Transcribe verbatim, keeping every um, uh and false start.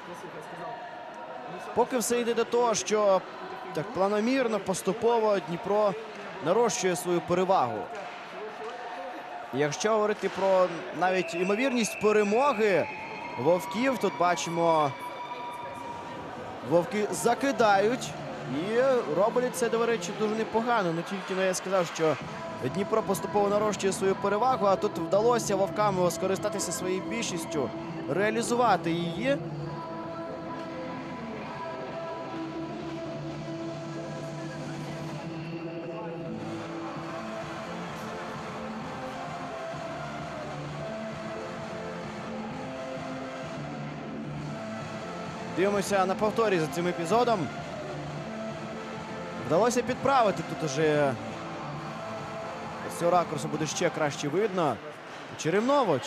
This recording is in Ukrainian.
Поки все йде до того, що так планомірно, поступово Дніпро нарощує свою перевагу. Якщо говорити про навіть ймовірність перемоги вовків, тут бачимо, вовки закидають і роблять це, до речі, дуже непогано. Не тільки, ну, я сказав, що Дніпро поступово нарощує свою перевагу, а тут вдалося вовкам скористатися своєю більшістю, реалізувати її. Дивимося на повторі за цим епізодом. Вдалося підправити. Тут уже з цього ракурсу буде ще краще видно. Черемново.